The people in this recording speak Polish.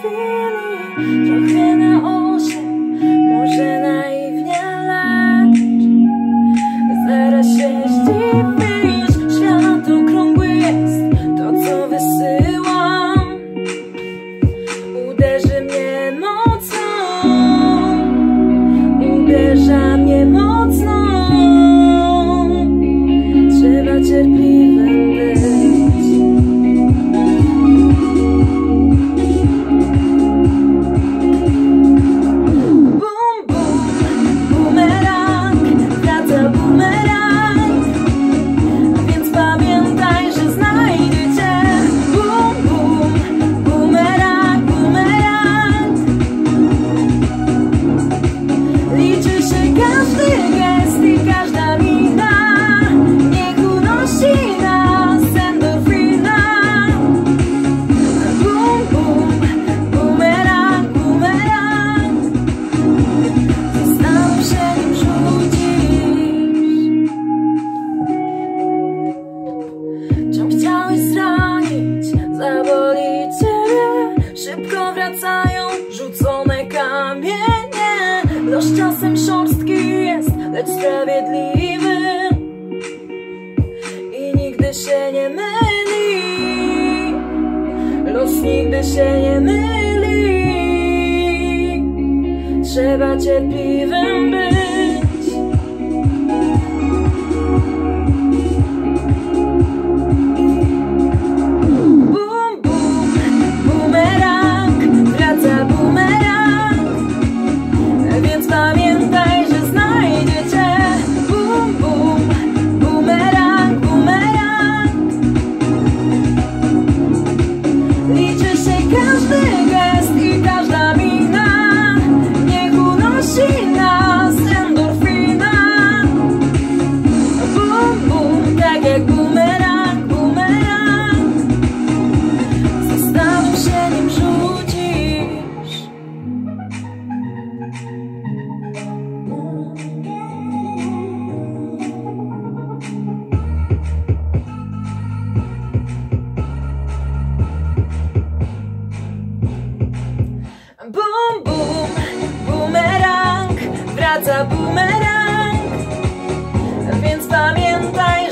chwili, trochę na 8, może naiwnie, lecz zaraz się zdziwisz. Świat okrągły jest, to co wysyłam uderzy mnie mocno, uderza mnie mocno. Trzeba cierpliwym być. Chciałeś zranić, zaboli ciebie. Szybko wracają rzucone kamienie. Los czasem szorstki jest, lecz sprawiedliwy i nigdy się nie myli. Los nigdy się nie myli. Trzeba cierpliwym być. Bum, bum, bumerang, wraca bumerang, więc pamiętaj.